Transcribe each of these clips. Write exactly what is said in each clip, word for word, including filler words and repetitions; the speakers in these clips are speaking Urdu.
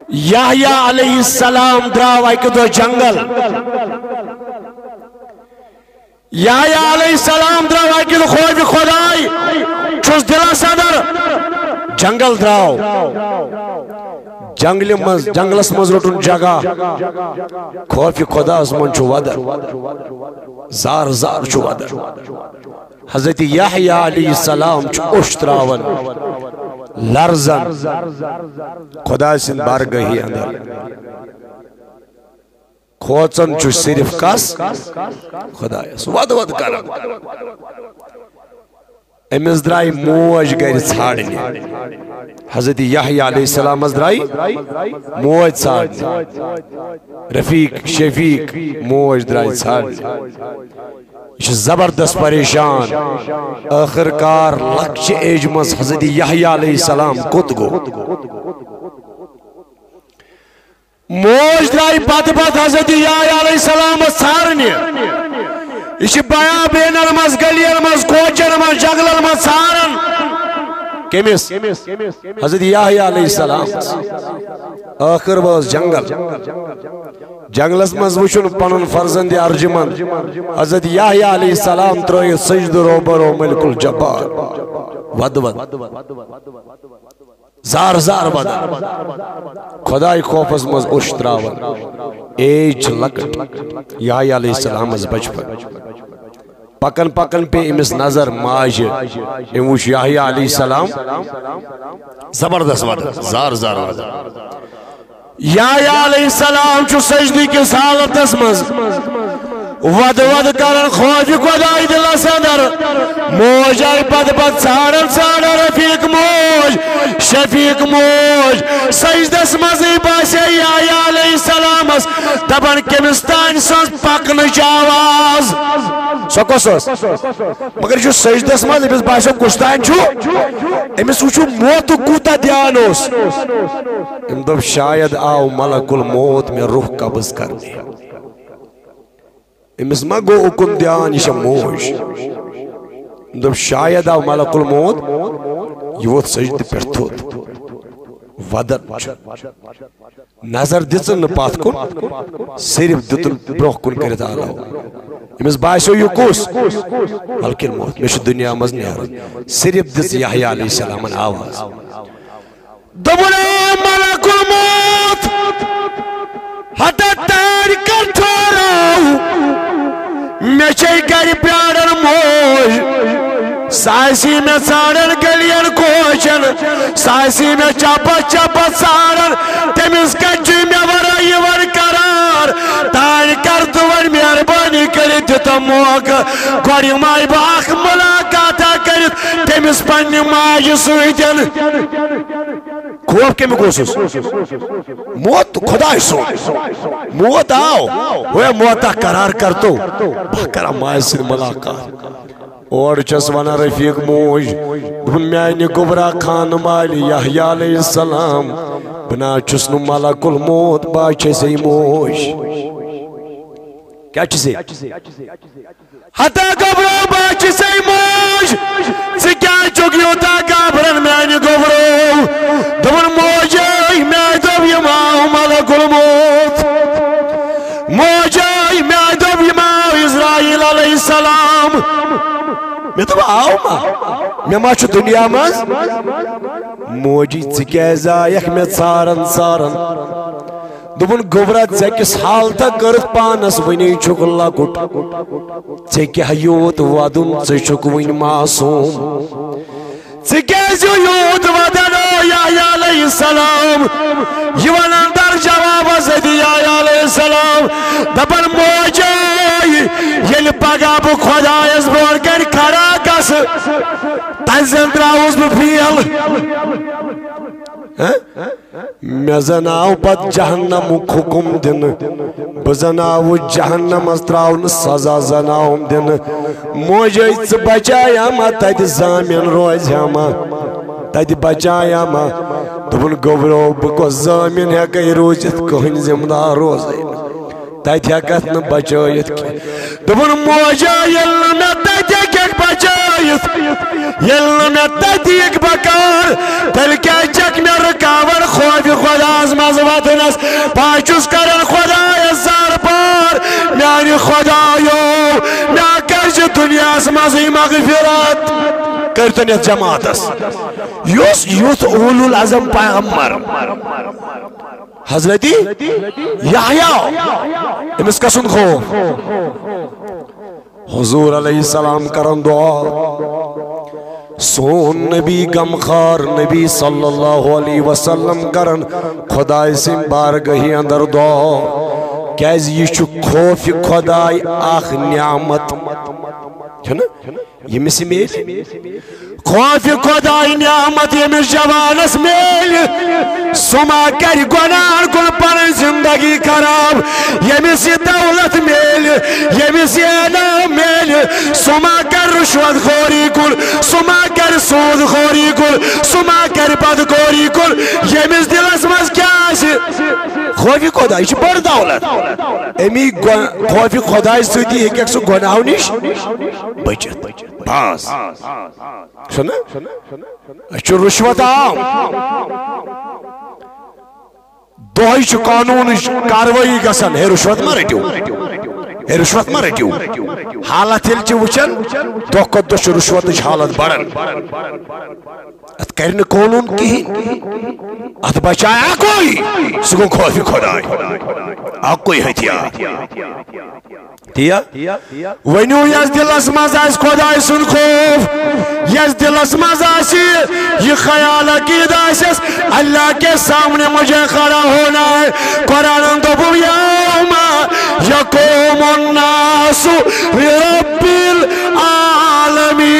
یحییٰ علیہ السلام دراو اکہ دو جنگل یحییٰ علیہ السلام دراو اکہ دو خوف خدای چھس دل صدر جنگل دراو جنگل مز جنگلس مز رٹن جگہ خوف خدا اس من چھو ودر زار زار چھو ودر حضرت یحییٰ علیہ السلام چھو اشتراون لرزن خدا سن بارگاہی اندر کھوچن چھو صرف کس خدا اس ود ود کرن امس درائی موج گر ژھانڈنہِ حضرت یحییٰ علیہ السلام از درائی موج ژھانڈنہِ رفیق شفیق موج درائی ژھانڈنہِ یہ زبردست پریشان آخر کار لکچ ایج مز حضرت یحییٰ علیہ السلام کت گو موج درائی پت پت حضرت یحییٰ علیہ السلام ژھارنہِ یہ بیا بینر مز گلیر مز کوچر مز جنگلر مز ژھارن کمس حضرت یحییٰ علیہ السلام آخر باز جنگل جنگلس مز وچن پنن فرزند ارجمند حضرت یحییٰ علیہ السلام ترٲیِتھ سجد روبرو ملک الجبار ود ود زار زار ود خدای خوفس مز اوش تراون ایج لکٹ یحییٰ علیہ السلام از بچپن پکن پکن پہ امس نظر ماج ام وچ یحییٰ علیہ السلام زبردست ود زار زار ود یحییٰ علیہ السلام چھو سجدی کس حالتس مز ود ود کرن خوف خدای دل صدر موج آئی پت پت ژھانڈن ژھانڈن رفیق موج شفیق موج سجدس مزی باسے یحییٰ علیہ السلام دپن کمس تان سن پکنچ آواز سو کس مگر جو سجدس مز امس باسے کس تان چھو امس وچھو موت کوتا دیان اس ام دپ شاید آو ملک الموت میں روح قبض کرنے امس ما گو اکن دیان یہ موج دپ شاید آو ملک الموت یہ ووت سجد پر تھوت ودن نظر دن پات کن صرف دتن برہ کن کرت آلو امس باسو یہ کس ملک الموت میں دنیا مز نیرن صرف دس یحییٰ علیہ السلام آواز دبنا ملک الموت ہتا تار کر تھوڑاو میں چاہی گر پیارن موج سائسی میں ژھانڈن گلین کوچن سائسی میں چپا چپا ژھانڈن تمس کچھ میں ورائی ور قرار تان کر تو ور مہربانی کرت دتا موقع گوڑی مائی باخ ملاقاتا کرت تمس پنی ماج سویدن خوف کمی گوسس موت خدای سو موت آو ہوئے موتا قرار کر تو بھکرہ مائی سے ملاقات اور چس ونا رفیق موج میانی گبرا خان مالی یحییٰ علیہ السلام بنا چسنو ملک الموت باچے سے موج کیا چیزے ہتا گبرو باچے سے موج سکیا چوکیو تا گابرن میانی گبرو دبن موجی میں دب یماؤ ملک الموت موجی میں دب یماؤ اسرائیل علیہ السلام میں تو آؤ ما میں ما چھو دنیا مز موجی چکیز آیخ میں ژھارن ژھارن دبن گبرت زکس حالتا کرت پانس ونی چھک لکٹ چکہ یوت ودن چچک ون معصوم چکیز یوت ودن یحییٰ علیہ السلام یہ ونن در جواب حضرت یحییٰ علیہ السلام دبن موجی یل پگا بو خدایس بور کر کھڑا کس تنزل دراؤس بو پھیل میں زناو پت جہنم حکم دن بزناو جہنم استراؤن سزا زناؤم دن موجی چھ بچایا ما تد زامین روز ہما تد بچایا ما دبن گبرو بکو زامین ہے کئی روزت کہن زمدار روز تد ہیکت ن بچائت کی دبن موجا یل میں تد ہیک بچائت یل میں تد ہیک بکار تل کیا چک میں رکاور خوف خداز مزوات دلس پاچس کرن خدای زار پار میانی خدایو میا کش دنیا مزی مغفرت کرتن یت جماعتس یوس یوت اولو العظم پیغمبر حضرتی یحییٰ امس کسن خوف حضور علیہ السلام کرن دعا سون نبی غمخار نبی صلی اللہ علیہ وسلم کرن خدای سن بارگاہی اندر دعا کیاز یہ چھ خوف خدای اخ نعمت چھنا یمس میل خوف خدای نعمت یمس جوانس میل سما کر گناہ کن پن زندگی خراب یمس دولت میل یمس انعام میل سما کر رشوت خوری کن سما کر سود خوری کن سما کر بدکوری کن یمس دلس مز کیا خوف خدای چھ بڑ دولت امی خوف خدای ستی ایک ایک سو گناہ نش بچت باس سنا اچھو رشوت عام دہی چھ قانون کاروائی گسن ہے رشوت ما رٹیو ہے رشوت ما رٹیو حالت ہل چھ وچن دہ کھت دہ چھ رشوت حالت بڑھن ات کرن قانون کہین ات بچایا کوئی سہ گو خوف خدای اک کوئی ہتھیار تیا ونیو یس دلس مز آس خدای سن خوف یس دلس مز آس یہ خیال عقید آسس اللہ کے سامنے مجھے کھڑا ہونا ہے قرآن دوپو یوم یقوم الناس لرب العالمین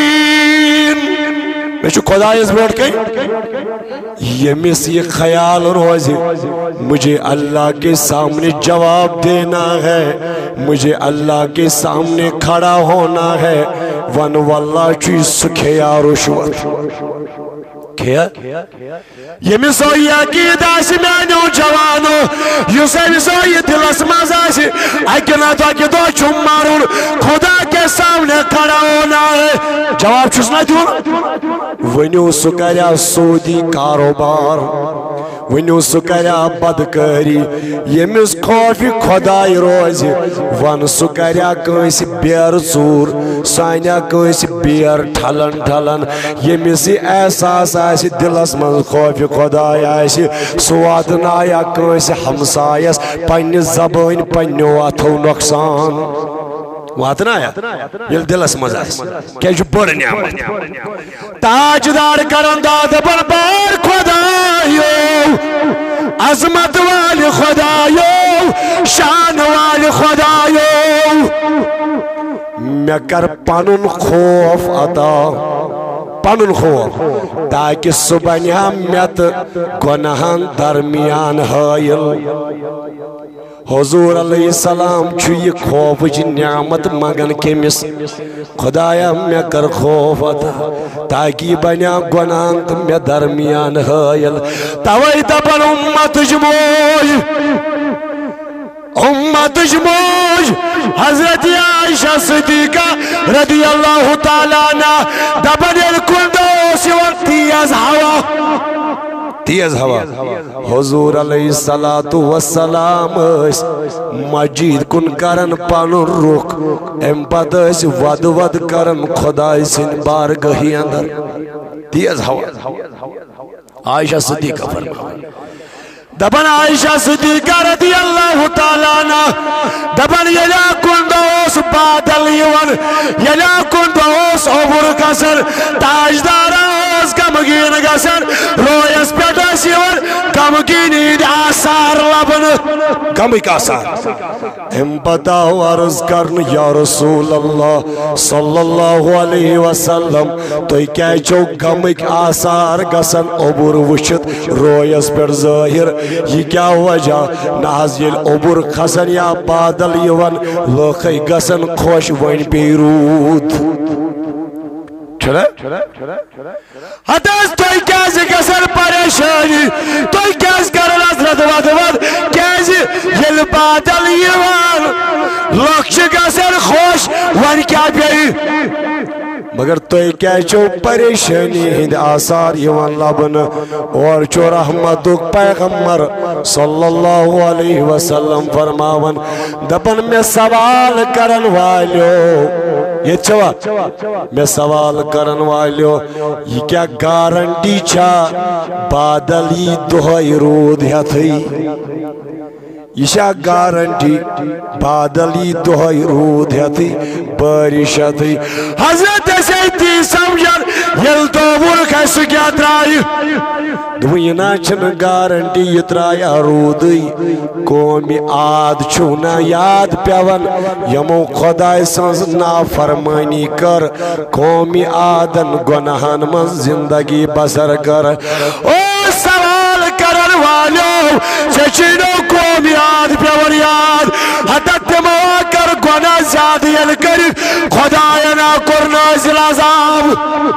میں چھو خدای اس بیٹھ کے یمس یہ خیال روزی مجھے اللہ کے سامنے جواب دینا ہے مجھے اللہ کے سامنے کھڑا ہونا ہے ون واللہ چیز سکھیا رشوت کیا یمس ہوئی عقید آسی میانو جوانو یس امس ہوئی دلس مز آسی اکنا تو اکی دو چھم مارون خدا کے سامنے کھڑا ہونا ہے جواب چھس نہ دیون ونیو سکریا سودی کاروبار ونیو سکریا بدکاری یمس خوف خدای روزی ون سکریا کنسی بیر ژور سانیا کنسی بیر ٹھلن ٹھلن یمس احساس آسی دلس من خوف خدای آسی سواتنایا کنسی ہمسایس پنی زبان پنیو اتھو نقصان واتنایا یل دلس مز آسی کیا جو بڑ نعمت تاجدار کرن داد بر بار خدایو عظمت والی خدایو شان والی خدایو میں کر پنن خوف عطا پنن خوف تاکہ صبح میت گناہن درمیان حائل حضور علیہ السلام چھو یہ خوف جی نعمت مگن کمس خدایا میں کر خوف عطا تاکہ بنیا گناہن تم میں درمیان حائل توائی دبن امت جموئی امت جموج حضرت عائشہ صدیقہ رضی اللہ تعالیٰ عنہ دبن الکندوس و تیز ہوا تیز ہوا حضور علیہ السلام اس مجید کن کرن پانو رخ ام پت اس ود ود کرن خدای سن بارگاہی اندر تیز ہوا عائشہ صدیقہ فرمائی دبن عائشہ صدیقہ رضی اللہ تعالیٰ عنہ دبن یلا کندوس بادل یون یلا کندوس عبر کسر تاجدار آز کمگین گسر رویس پیٹا سیور کمگین اید آثار لبن کمک آثار ہم بتاو عرض کرن یا رسول اللہ صلی اللہ علیہ وسلم تو کیا چو کمک آثار گسن عبر وشت رویس پر ظاہر یہ کیا وجہ ناز یل عبر خسن یا بادل یون لوخی گسن خوش وین بیرود چھڑا حدث توی کیازی گسن پریشانی توی کیاز کرن حضرت ود ود کیازی یل بادل یون لوخش گسن خوش وین کیا بیئی مگر تو کیا چو پریشانی ہند آثار یوان لبن اور چو رحمت پیغمبر صلی اللہ علیہ وسلم فرماون دپن میں سوال کرن والیو یہ چوا میں سوال کرن والیو یہ کیا گارنٹی چھا بادلی دہائی رود ہتھئی یہ چھا گارنٹی بادلی دہائی رود ہتھئی بارش ہتھئی حضرت سیدی سمجھن یل تو ورک ہے سکیا ترائی دو یہ ناچن گارنٹی یہ ترایا رودی قومی آد چھونا یاد پیون یمو خدای سنز نافرمانی کر قومی آدن گناہن من زندگی بسر کر او سوال کرن والو چچینو قومی آد پیون یاد حدت تمہا کر گناہ زیادہ یل کر خدای نا کر نازل عذاب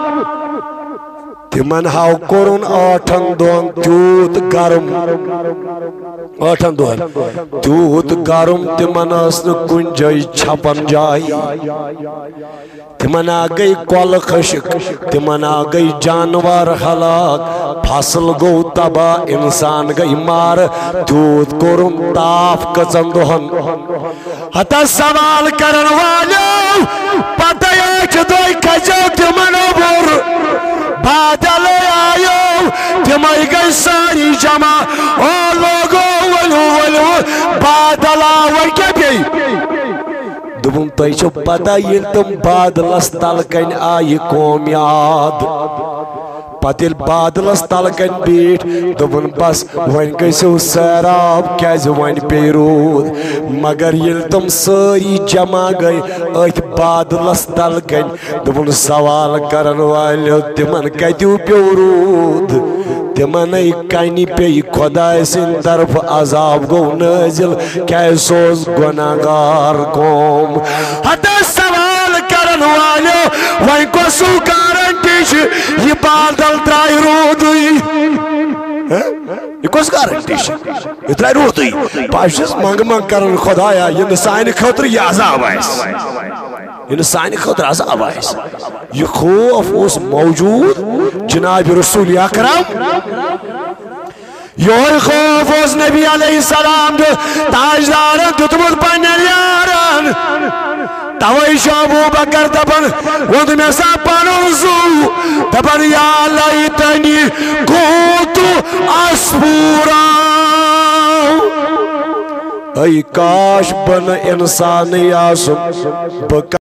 تمن ہاو کرن آٹھن دون تیوت گرم آٹھن دون تیوت گرم تمن اسن کن جائی چھپن جائی تمن آگئی کول خشک تمن آگئی جانور ہلاک فصل گو تبا انسان گئی مار تیوت کرن تاف کچن دہن حتی سوال کرن والو پتہ یاچ دوئی کھجو تمن بور بادل آیو تمہی گئی ساری جمع او لوگو ولو ولو بادل آور کیا بھی دبن تو ایچو پتا یہ تم بادلس تلکن آئی قوم یاد پتیل بادلس تلکن بیٹ دبن بس وین گیسو سیراب کیز وین پیرود مگر یل تم ساری جمع گئی ایت بادلس تلکن دبن سوال کرن والیو تمن کتیو پیورود تمن ای کانی پی خدای سن طرف عذاب گو نازل کیسوز گناہگار قوم حتی سوال کرن والیو وین کو سو گارنٹیش یہ بادل ترائی رودی یہ کس گارنٹیش یہ ترائی رودی پاشس منگ منگ کرن خدایا یہ نسائن خطر یہ عذاب آئیس یہ نسائن خطر عذاب آئیس یہ خوف اس موجود جناب رسول اکرم یہ خوف اس نبی علیہ السلام جو تاجدارن تتمت پنر یارن توئی شابو بکر دبن وند میں سا پنوزو دبن یا لیتنی کوتو اسپورا ای کاش بن انسان یاسم بکر